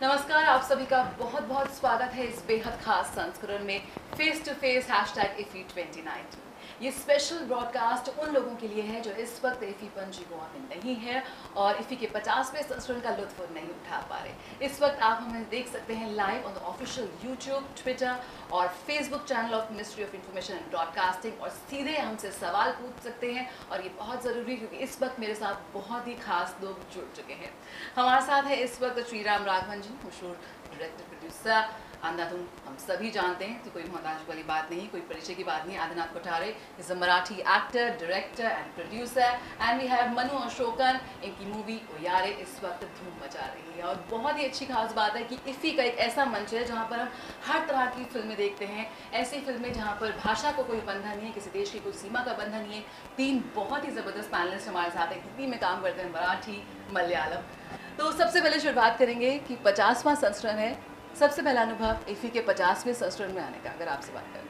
नमस्कार, आप सभी का बहुत बहुत स्वागत है इस बेहद खास संस्करण में फेस टू फेस #IFI2019। ये स्पेशल ब्रॉडकास्ट उन लोगों के लिए है जो इस वक्त इफी पणजी गोवा में नहीं है और इफी के 50वें संस्करण का लुत्फ नहीं उठा पा रहे। इस वक्त आप हमें देख सकते हैं live on the official YouTube, Twitter और Facebook channel of ministry of information and broadcasting और सीधे हमसे सवाल पूछ सकते हैं। और ये बहुत ज़रूरी क्योंकि इस वक्त मेरे साथ बहुत ही खास लोग जुड़ चुके हैं। हमारे साथ है इस वक्त श्रीराम राघवन जी, मशहूर डायरेक्टर प्रोड्यूसर। अंधाधुन हम सभी जानते हैं, तो कोई मोहताज वाली बात नहीं, कोई परिचय की बात नहीं। Adinath Kothare is a Marathi actor, director and producer. And we have Manu Ashokan, इनकी मूवी उयारे इस वक्त धूम मचा रही है। और बहुत ही अच्छी खास बात है कि इफ़ी का एक ऐसा मंच है जहाँ पर हम हर तरह की फिल्में देखते हैं। ऐसी फिल्में जहाँ पर भाषा को कोई बंधन नहीं है, किसी देश की कोई सीमा का बंधन नहीं है। 3 बहुत ही ज़बरदस्त पैनलिस्ट हमारे साथ हैं, हिंदी में काम करते हैं, मराठी, मलयालम। तो सबसे पहले शुरुआत करेंगे कि 50वां संस्करण है। सबसे पहला अनुभव इफी के 50वें संस्करण में आने का, अगर आपसे बात करें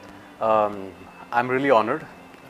तो। I'm really honored.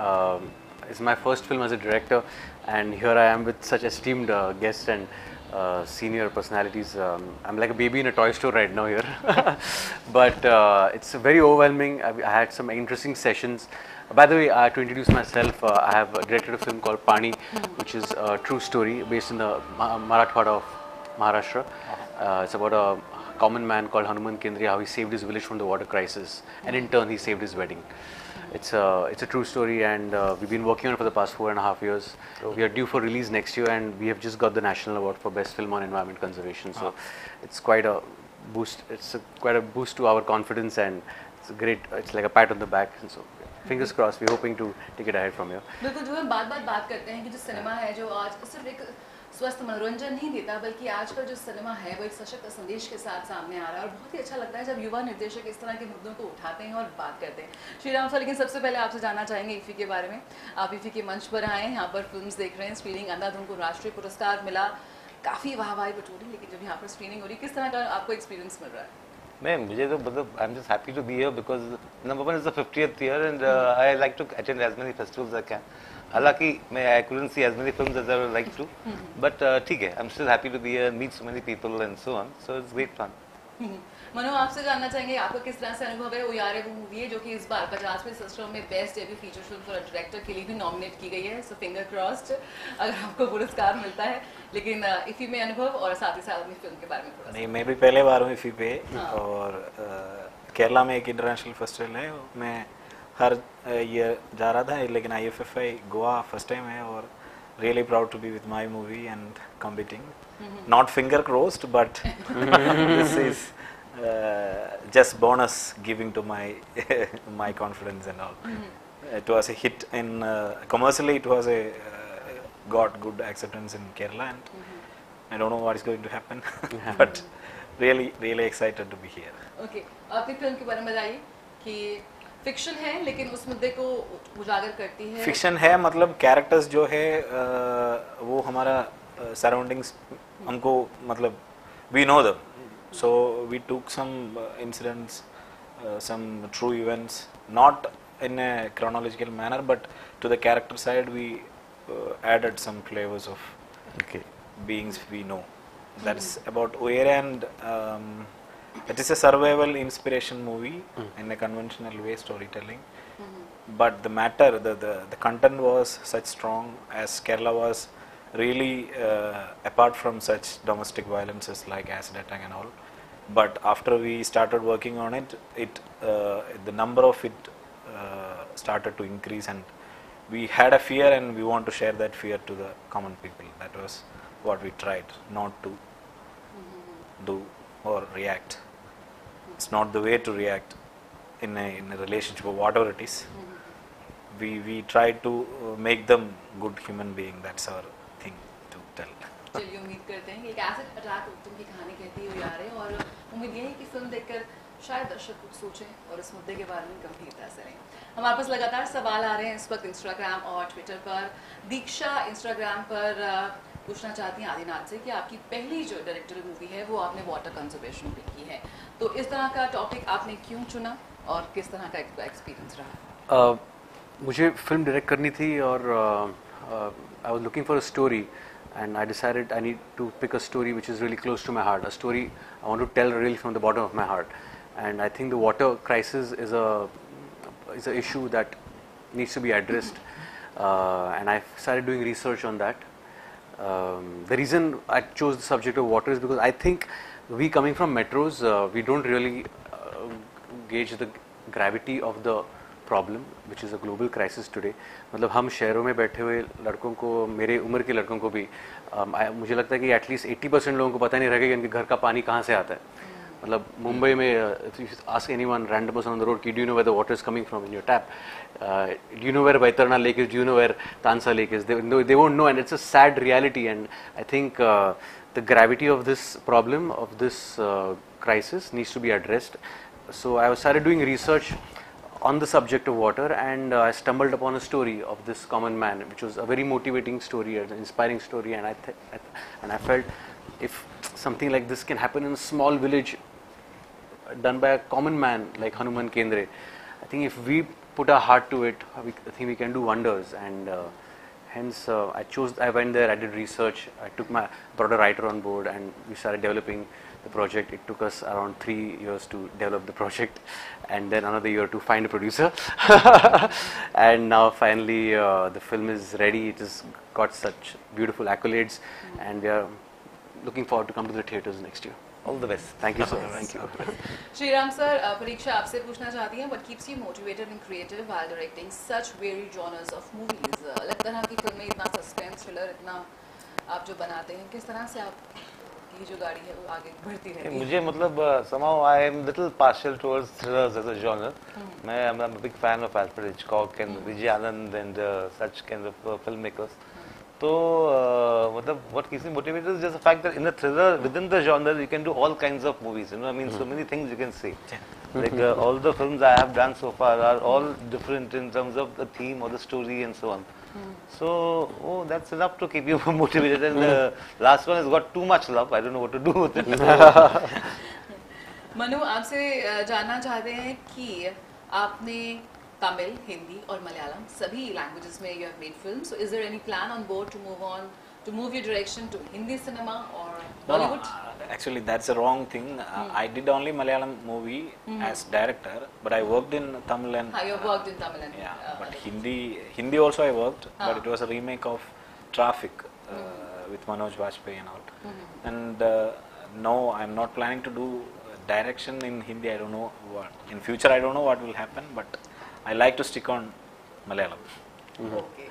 It's my first film as a director, and here I am with such esteemed guests and senior personalities. I'm like a baby in a toy store right now here, but it's very overwhelming. I had some interesting sessions. By the way, to introduce myself, I have directed a film called Pani, which is a true story based in the Marathwada of Maharashtra. It's about a common man called Hanuman Kendriya, how he saved his village from the water crisis, and in turn he saved his wedding. It's a true story, and we've been working on it for the past 4.5 years. We are due for release next year, and we have just got the National Award for Best Film on Environment Conservation. So it's quite a boost. Quite a boost to our confidence, and it's a great. It's like a pat on the back. And so fingers crossed. We're hoping to take it ahead from here. बिल्कुल, जो हम बात करते हैं कि जो cinema है जो आज सिर्फ एक स्वस्थ मनोरंजन नहीं देता, बल्कि आजकल जो सिनेमा है वो एक सशक्त संदेश के साथ सामने आ रहा है। और बहुत ही अच्छा लगता है जब युवा निर्देशक इस तरह के मुद्दों को उठाते हैं और बात करते हैं। श्रीराम सर, लेकिन सबसे पहले आपसे जानना चाहेंगे इफ़ी के बारे में। आप इफ़ी के मंच पर आए, यहाँ पर फिल्म्स देख रहे हैं। स्क्रीनिंग अंधाधुन को राष्ट्रीय पुरस्कार मिला, काफ़ी वाहवाही बटोरी, लेकिन जब यहाँ पर स्क्रीनिंग हो रही, किस तरह का आपको एक्सपीरियंस मिल रहा है? मुझे तो मतलब I am just happy to be here because number 1 is the 50th year and I like to attend as many festivals I can. हालांकि मैं I couldn't see as many films as I would like to, but ठीक है, I am still happy to be here, meet so many people and so on, so it's great fun. Manu, आपसे जानना चाहेंगे आपका किस तरह से अनुभव है। उयारे वो मूवी है जो कि इस बार 50वें संस्करण में best debut feature film for director के लिए भी नॉमिनेट की गई है। सो फिंगर क्रॉस्ड अगर आपको पुरस्कार मिलता है। लेकिन इफ़ी में अनुभव और साथ ही साथ अपनी फिल्म के बारे में थोड़ा। नहीं, मैं भी पहले बार हूँ इफ़ी पे। और केरला में एक इंटरनेशनल फेस्टिवल है, मैं हर ईयर जा रहा था, लेकिन IFFI गोवा फर्स्ट टाइम है और really proud to be with my movie and competing. Not finger crossed, but this is just bonus giving to my confidence and all. It was a hit in commercially. It was a got good acceptance in Kerala, and I don't know what is going to happen, but really excited to be here. Okay, आपकी film के बारे में बताइए कि fiction है लेकिन उस मुद्दे को उजागर करती है। फिक्शन है मतलब कैरेक्टर्स जो है वो हमारा सराउंडिंग्स हमको मतलब we know them. So we took some incidents, some true events, not in a chronological manner, but to the character side we added some flavors of beings we know. That's about Uyare, and it is a survival inspiration movie in a conventional way storytelling. But the matter, the content was such strong, as Kerala was really apart from such domestic violences like acid attack and all. But after we started working on it, the number of it started to increase, and we had a fear, and we want to share that fear to the common people. That was what we tried, not to do or react. It's not the way to react in a relationship or whatever it is. We tried to make them good human being. That's our thing to tell. चलिए, उम्मीद करते हैं कि एक acid attack तुम की कहानी कहती है उयारे, और उम्मीद यही कि फिल्म देखकर शायद दर्शक कुछ सोचें और इस मुद्दे के बारे में गंभीरता से रहें। हमारे पास लगातार सवाल आ रहे हैं इस वक्त इंस्टाग्राम और ट्विटर पर। दीक्षा इंस्टाग्राम पर पूछना चाहती हैं आदिनाथ से कि आपकी पहली जो डायरेक्टर मूवी है वो आपने वाटर कंजर्वेशन पे की है, तो इस तरह का टॉपिक आपने क्यों चुना और किस तरह का एक्सपीरियंस रहा? मुझे फिल्म डायरेक्ट करनी थी और I was looking for a story and I decided I need to pick a story which is really close to my heart, a story I want to tell really from the bottom of my heart. And I think the water crisis is an issue that needs to be addressed, and I started doing research on that. The reason I chose the subject of water is because I think we coming from metros, we don't really gauge the gravity of the problem, which is a global crisis today. मतलब हम शहरों में बैठे हुए लड़कों को, मेरे उम्र के लड़कों को भी मुझे लगता है कि एटलीस्ट 80% लोगों को पता नहीं रहेगा कि उनके घर का पानी कहाँ से आता है. मतलब मुंबई में if you ask anyone, random person on the road, do you know where the water is coming from in your tap? Do you know where Baitarna Lake is? Do you know where Tansa Lake is? They won't know, and it's a sad reality. And I think the gravity of this problem, of this crisis, needs to be addressed. So I started doing research on the subject of water, and I stumbled upon a story of this common man, which was a very motivating story, an inspiring story, and I felt if something like this can happen in a small village done by a common man like Hanuman Kendre, I think if we put our heart to it, I think we can do wonders. And hence I went there, I did research, I brought a writer on board, and we started developing the project. It took us around 3 years to develop the project, and then another year to find a producer. And now finally the film is ready. It has got such beautiful accolades, and we are looking forward to come to the theatres next year. All the best. Thank you, sir. Thank you. Shriram sir, परीक्षा आपसे पूछना चाहती हैं, what keeps you motivated and creative while directing such varied genres of movies? अलग तरह की फिल्में, इतना suspense thriller, इतना आप जो बनाते हैं, किस तरह से आप की जो गाड़ी है वो आगे बढ़ती रहती है? मुझे मतलब somehow I am little partial towards thrillers as a genre. I'm a big fan of Alfred Hitchcock and Vijay Anand and such kind of filmmakers. So, what keeps me motivated is just the fact that in a thriller, within the genre, you can do all kinds of movies. You know, I mean, so many things you can say. Like all the films I have done so far are all different in terms of the theme or the story and so on. So, that's enough to keep you motivated. And the last one has got too much love. I don't know what to do with it. Manu, आपसे जानना चाहते हैं कि आपने तमिल, हिंदी और मलयालम सभी languages में you have made films. So is there any plan on board to move your direction to Hindi cinema or Bollywood? No, actually that's a wrong thing. I did only Malayalam movie as director, but I worked in Tamil and You have worked in Tamil and but Hindi also I worked, but it was a remake of Traffic with Manoj Bajpayee and all. And no, I'm not planning to do direction in Hindi. I don't know what in future. I don't know what will happen, but I like to stick on Malayalam. Okay.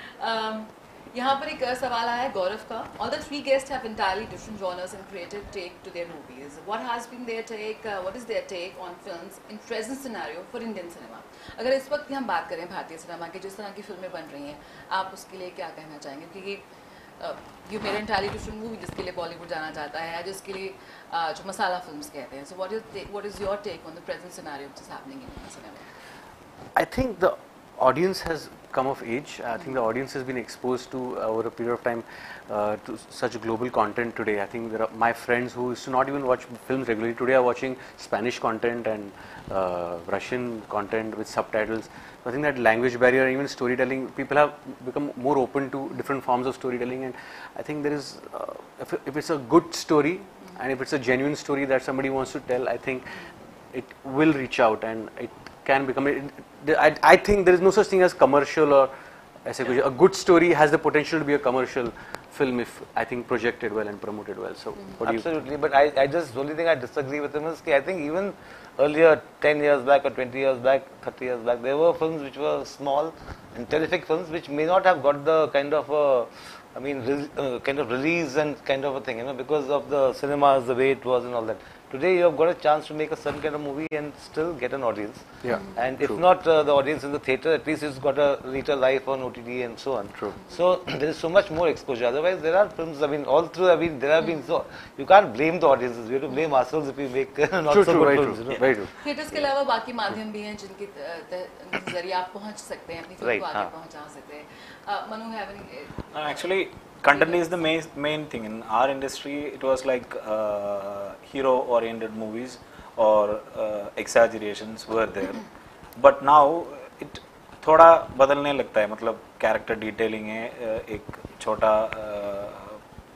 यहाँ पर एक सवाल आया है गौरव का. All the three guests have entirely different genres and creative take to their movies. What has been their take? What is their take on films in present scenario for Indian cinema? अगर इस वक्त की हम बात करें भारतीय cinema की, जिस तरह की फिल्में बन रही हैं, आप उसके लिए क्या कहना चाहेंगे? क्योंकि you made entirely different movie जिसके लिए बॉलीवुड जाना चाहता है, जिसके लिए जो मसाला फिल्म्स कहते हैं. So what is your take on the present scenario which is happening in Indian cinema? I think the audience has come of age. I think the audience has been exposed to over a period of time to such global content today. I think there are my friends who used to not even watch films regularly today are watching Spanish content and Russian content with subtitles. So I think that language barrier, even storytelling, people have become more open to different forms of storytelling. And I think there is, if it's a good story and if it's a genuine story that somebody wants to tell, I think it will reach out and it can become. I think there is no such thing as commercial or ऐसे कुछ. A good story has the potential to be a commercial film if I think projected well and promoted well. So what do you? Absolutely, but I just, the only thing I disagree with him is I think even earlier, 10 years back or 20 years back, 30 years back, there were films which were small and terrific films which may not have got the kind of kind of release and kind of a thing, you know, because of the cinemas, the way it was and all that. Today you have got a chance to make a certain kind of movie and still get an audience. Yeah. And True. if not the audience in the theatre, at least it's got a later life on OTT and so on. True. So there is so much more exposure. Otherwise there are films, all through, there have been, so you can't blame the audiences. We have to blame ourselves if we make not True, so true, good very films. true. You know? Very true. Theatres के अलावा बाकी माध्यम भी हैं जिनके जरिए आप पहुंच सकते हैं, अपनी फिल्म को आगे पहुंचा सकते हैं. Manu, have any? Actually, content is the main thing in our industry. It was like hero-oriented movies or exaggerations were there, but now it थोड़ा बदलने लगता है. मतलब character detailing है, एक छोटा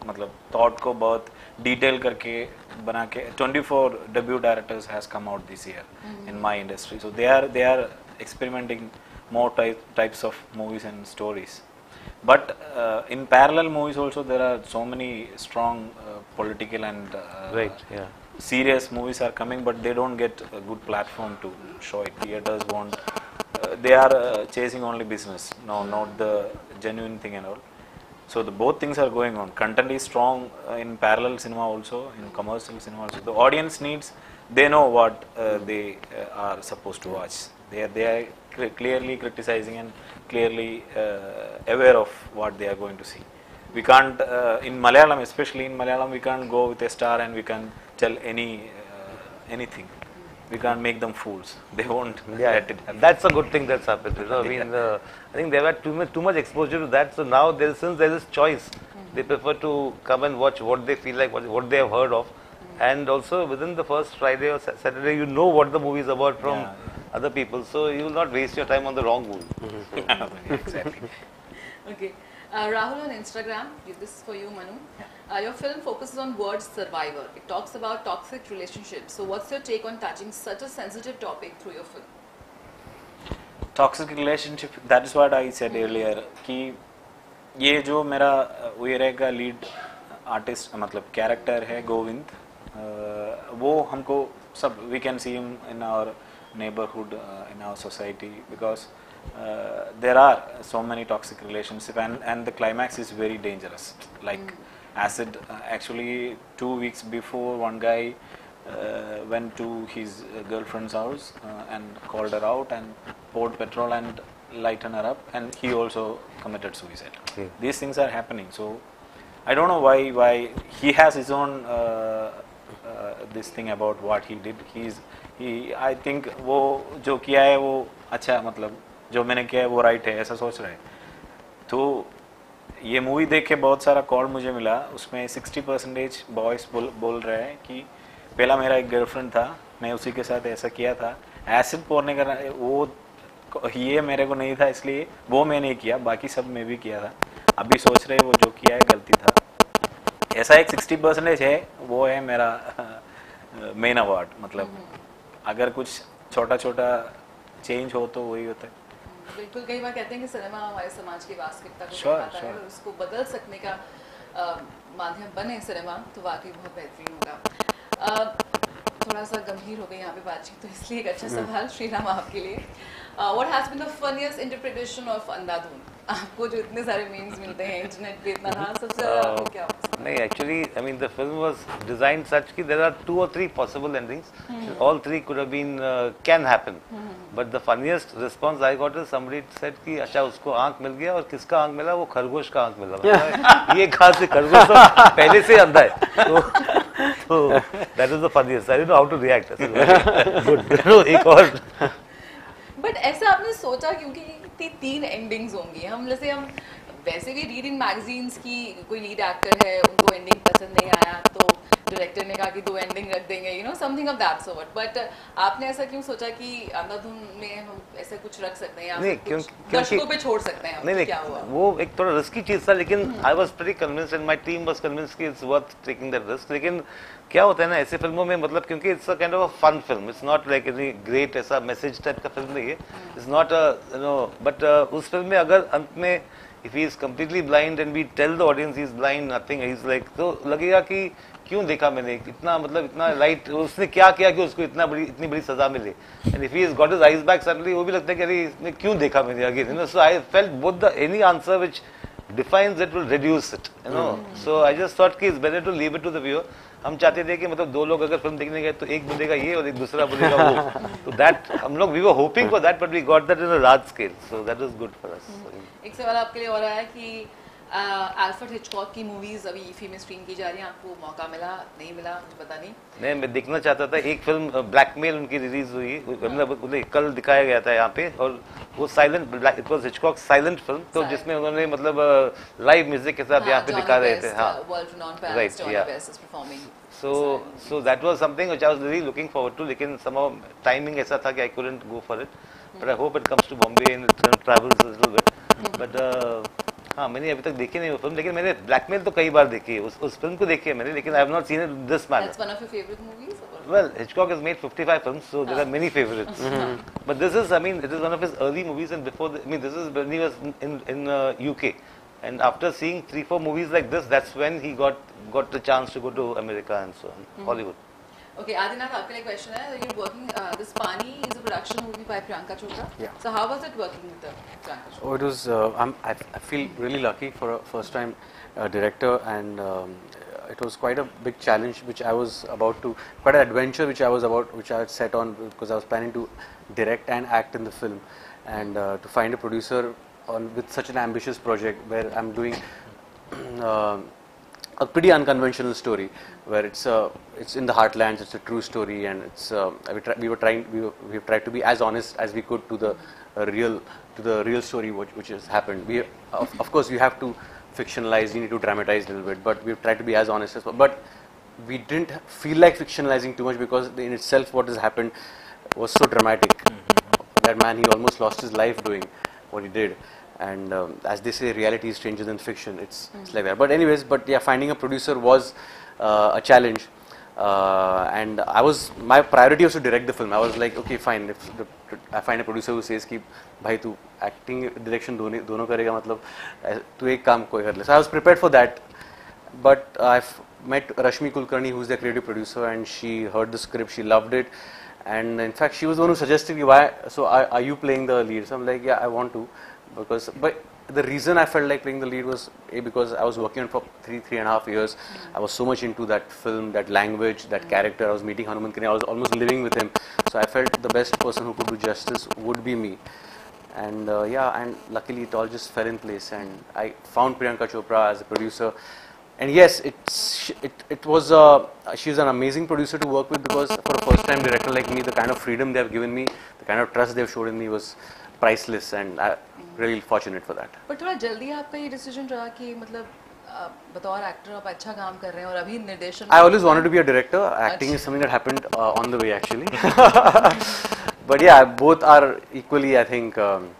मतलब thought को बहुत detail करके बना के 24 debut directors has come out this year in my industry, so they are experimenting more types of movies and stories. But in parallel movies also there are so many strong political and Right, yeah. serious movies are coming, but they don't get a good platform to show it. Theaters won't. They are chasing only business, no, not the genuine thing and all. So the both things are going on. Content is strong in parallel cinema also, in commercial cinema also. The audience needs. They know what they are supposed to watch. They are clearly criticizing and clearly aware of what they are going to see. We can't in Malayalam, especially in Malayalam, we can't go with a star and we can tell anything. We can't make them fools. They won't let it happen. That's a good thing that's happened. You know, I mean, I think they had too much exposure to that. So now, since there is choice, they prefer to come and watch what they feel like, what they have heard of, and also within the first Friday or Saturday, you know what the movie is about from other people. So you will not waste your time on the wrong movie. Exactly. Okay. Rahul on Instagram, this is for you, Manu. Your film focuses on word survivor. It talks about toxic relationships. So what's your take on touching such a sensitive topic through your film? Toxic relationship, that is what I said earlier, कि ये जो मेरा उयरे का lead artist मतलब character है गोविंद, वो हमको सब we can see him in our neighborhood, in our society, because there are so many toxic relationships, and the climax is very dangerous, like acid. Actually 2 weeks before, one guy went to his girlfriend's house and called her out and poured petrol and lightened her up, and he also committed suicide. Okay. These things are happening, so I don't know why he has his own this thing about what he did. I think वो जो किया है वो अच्छा, मतलब जो मैंने किया है वो राइट है, ऐसा सोच रहे हैं. तो ये मूवी देख के बहुत सारा कॉल मुझे मिला, उसमें 60% बॉयज बोल रहे हैं कि पहला मेरा एक गर्लफ्रेंड था, मैं उसी के साथ ऐसा किया था, एसिड पोरने का वो ये मेरे को नहीं था, इसलिए वो मैं नहीं किया, बाकी सब मैं भी किया था. अभी सोच रहे वो जो किया है गलती था. ऐसा एक 60% है, वो है मेरा मेन अवार्ड. मतलब अगर कुछ छोटा छोटा चेंज हो तो वही होता है. बिल्कुल, कई बार कहते हैं कि सिनेमा हमारे समाज की वास्तविकता को दिखाता है, और उसको बदल सकने का माध्यम बने सिनेमा, तो वाकई बहुत बेहतरीन होगा. थोड़ा सा गंभीर हो गई यहाँ पे बातचीत, तो इसलिए एक अच्छा सवाल श्रीराम आपके लिए. What has been the funniest interpretation of Andhadhun? आपको जो इतने सारे मीम्स मिलते हैं इंटरनेट पे, इतना रहा, सबसे ज़्यादा आपको क्या पसंद? नहीं, actually, I mean, the film was designed such that there are 2 or 3 possible endings. All 3 could have been can happen. But the funniest response I got is somebody said कि अच्छा उसको आंख मिल गया, और किसका आंख मिला? वो खरगोश का आंख मिला. ये कहाँ से खरगोश तो पहले से अंधा है. तो that is the funniest. I didn't know how to react. Good. एक और. बट ऐसा आपने सोचा क्योंकि इतनी 3 एंडिंग्स होंगी, हम जैसे हम वैसे भी रीड इन मैगजीन्स की कोई लीड एक्टर है, उनको एंडिंग पसंद नहीं आया तो डायरेक्टर ने कहा कि 2 एंडिंग रख देंगे, you know, something of that sort. But आपने ऐसा क्यों सोचा कि अंधाधुन में हम ऐसा कुछ रख सकते हैं, या दर्शकों पे छोड़ सकते हैं? नहीं, क्या हुआ? वो एक थोड़ा रिस्की चीज था, लेकिन I was pretty convinced and my team was convinced कि it's worth taking that risk. लेकिन क्या होता है ना ऐसे फिल्मों में, मतलब क्योंकि it's a kind of a fun film, it's not like any great ऐसा मैसेज टाइप का फिल्म नहीं है, it's not a you know. But उस फिल्म में अगर अंत में if he is completely blind and we tell the audience he is blind, nothing, he is like, तो लगेगा कि क्यों देखा मैंने इतना, मतलब इतना लाइट, उसने क्या किया कि उसको इतनी बड़ी सजा मिले. and if he has got his eyes back suddenly, वो भी लगता है कि अरे इसने क्यों देखा मैंने again, you know. So I felt both any answer which defines it will reduce it, you know. So I just thought कि it's better to leave it to the viewer. हम चाहते थे कि मतलब 2 लोग अगर फिल्म देखने गए तो एक बोलेगा ये और एक दूसरा बोलेगा वो. तो दैट हम लोग, we were hoping for that, but we got that in a large scale, so that was good for us. एक सवाल आपके लिए और आया कि अल्फ्रेड हिचकॉक की मूवीज अभी ईफी में स्क्रीन की जा रही हैं, आपको मौका मिला, नहीं मिला, मुझे पता नहीं. नहीं, मैं देखना चाहता था. एक फिल्म ब्लैकमेल उनकी रिलीज हुई, मतलब कल दिखाया गया था यहाँ पे, और वो silent, it was Hitchcock silent film, तो जिसमें उन्होंने मतलब लाइव म्यूजिक के साथ यहाँ पे दिखा रहे थे. हाँ, राइट, या. So that was something which I was really looking forward to, लेकिन somehow timing ऐसा था कि I couldn't go for it. But I hope it comes to Bombay and it travels a little bit. But हाँ मैंने अभी तक देखी नहीं वो फिल्म, लेकिन मैंने ब्लैकमेल तो कई बार देखी है, उस फिल्म को देखी है मैंने, लेकिन I have not seen it this manner. That's one of your favorite movies? Or? Well, Hitchcock has made 55 films, so there are many favorites. But this is, I mean, it is one of his early movies, and before, I mean, this is when he was in UK, and after seeing 3-4 movies like this, that's when he got the chance to go to America and so on, Hollywood. Okay, Adinath, आपके लिए question है. You're working. This Pani is a production movie by Priyanka Chopra. Yeah. So how was it working with the Priyanka Chopra? Oh, it was. I feel really lucky for a first-time director, and it was quite a big challenge, which I was about to, quite an adventure, which I had set on, because I was planning to direct and act in the film, and to find a producer with such an ambitious project where I'm doing a pretty unconventional story, where it's in the heartlands, it's a true story, and it's we have tried to be as honest as we could to the real story which has happened. We of course you have to fictionalize, you need to dramatize a little bit, but we've tried to be as honest as possible. But we didn't feel like fictionalizing too much, because in itself what has happened was so dramatic. That man, he almost lost his life doing what he did. And as they say, reality is stranger than fiction. It's like that. But anyways, yeah, finding a producer was a challenge. And my priority was to direct the film. I was like, okay, fine. If I find a producer who says कि भाई तू acting direction दोनों करेगा, मतलब तू एक काम कोई कर ले. So I was prepared for that. But I've met Rashmi Kulkarni, who's the creative producer, and she heard the script, she loved it, and in fact she was the one who suggested me, why, so are you playing the lead? So I'm like, yeah, I want to, but the reason I felt like playing the lead was because I was working on for 3.5 years. I was so much into that film, that language, that character. I was meeting Hanuman Kane, I was almost living with him, so I felt the best person who could do justice would be me. And yeah, and luckily it all just fell in place, and I found Priyanka Chopra as a producer. And yes, it was she's an amazing producer to work with, because for a first time director like me, the kind of freedom they have given me, the kind of trust they've shown in me was priceless, and I'm really fortunate for that. But थोड़ा जल्दी आपका ये decision रहा कि मतलब बतौर actor आप अच्छा काम कर रहे हैं और अभी निर्देशन. I always wanted to be a director. Acting is something that happened on the way actually. But yeah, both are equally, I think.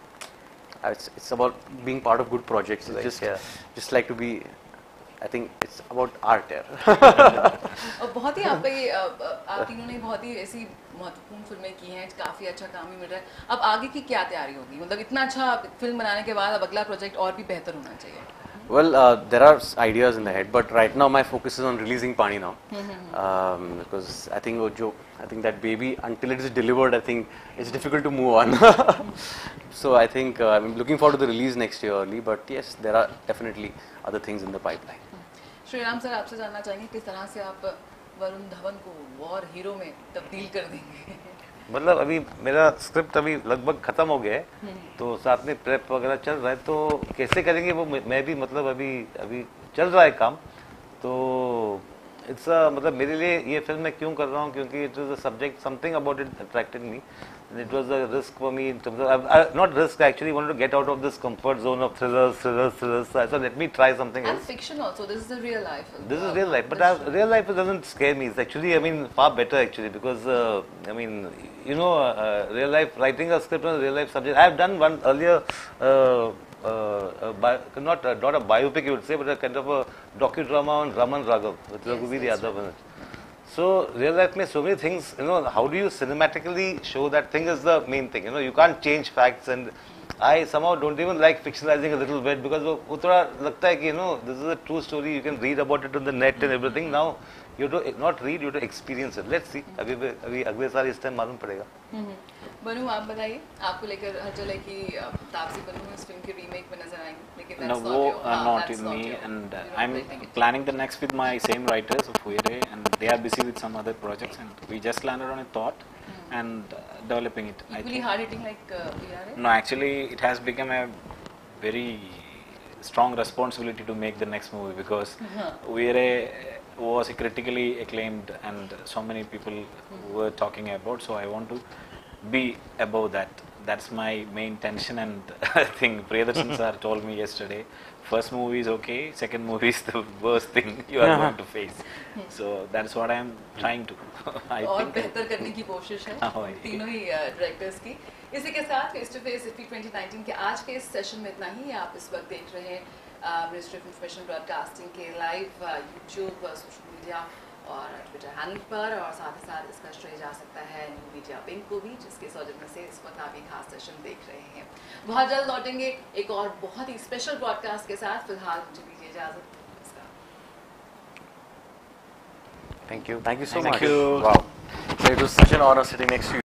It's about being part of good projects. It's just like to be. I think it's about art यार. और बहुत ही आपका ये आप तीनों ने बहुत ही ऐसी महत्वपूर्ण फिल्में की हैं, काफ़ी अच्छा काम भी मिल रहा है. अब आगे की क्या तैयारी होगी, मतलब इतना अच्छा फिल्म बनाने के बाद अब अगला प्रोजेक्ट और भी बेहतर होना चाहिए? Well, there are ideas in the head, but right now my focus is on releasing Pani now, because I think that baby, until it is delivered, I think it's difficult to move on. So I think I'm looking forward to the release next year early, but yes, there are definitely other things in the pipeline. Sriram sir, आपसे जानना चाहेंगे किस तरह से आप वरुण धवन को war hero में तब्दील कर देंगे? मतलब अभी मेरा स्क्रिप्ट अभी लगभग खत्म हो गया है, तो साथ में प्रेप वगैरह चल रहा है, तो कैसे करेंगे वो मैं भी मतलब अभी चल रहा है काम. तो इट्स मतलब मेरे लिए ये फिल्म मैं क्यों कर रहा हूँ, क्योंकि it is a subject, something about it attracted me. It was a risk for me in terms of, not risk, I actually wanted to get out of this comfort zone of thrillers. So I thought, let me try something else. And fiction also, this is the real life. This is real life, but real life doesn't scare me. It's actually, I mean, far better actually, because, I mean, you know, real life, writing a script on a real life subject. I have done one earlier, not a biopic you would say, but a kind of a docudrama on Raman Raghav, with Raghuvi Yadav in it. So real life में so many things, you know, how do you cinematically show that thing is the main thing. You know, you can't change facts, and I somehow don't even like fictionalizing a little bit, because वो थोड़ा लगता है कि, you know, this is a true story, you can read about it on the net and everything. Now you have to not read, you have to experience it. Let's see, अभी अगले साल इस time मालूम पड़ेगा. बनू, आप बताइए, आपको लेकर हलचल है कि तापसी बनू इस फिल्म के रीमेक में नजर आएंगे, लेकिन no, वो not in me, and I'm planning the next with my same writers of Uyare, and they are busy with some other projects, and we just landed on a thought and developing it. Equally hard hitting like Uyare? No, actually it has become a very strong responsibility to make the next movie, because Uyare was critically acclaimed and so many people were talking about, so I want to be above that. That's my main tension, and I think Priyadarshan sir told me yesterday, first movie is okay, second movie is the worst thing you are going to face. So that's what I am trying to. और बेहतर करने की कोशिश है तीनों ही directors की. इसी के साथ फेस टू फेस 2019 के आज के इस सेशन में इतना ही. आप इस वक्त देख रहे हैं मिनिस्ट्री ऑफ इंफॉर्मेशन ब्रॉडकास्टिंग के लाइव यूट्यूब, सोशल मीडिया और ट्विटर हैंडल पर, और साथ ही साथ इसका श्रेय जा सकता है न्यू मीडिया पिंक को भी, जिसके सौजन्य से इस वक्त आप ये खास सेशन देख रहे हैं। बहुत जल्द लौटेंगे एक और बहुत ही स्पेशल ब्रॉडकास्ट के साथ। फिलहाल मुझे दीजिए इजाजत। Thank you. Thank you so Thank much. you. Wow. So it was such an honor sitting next to you.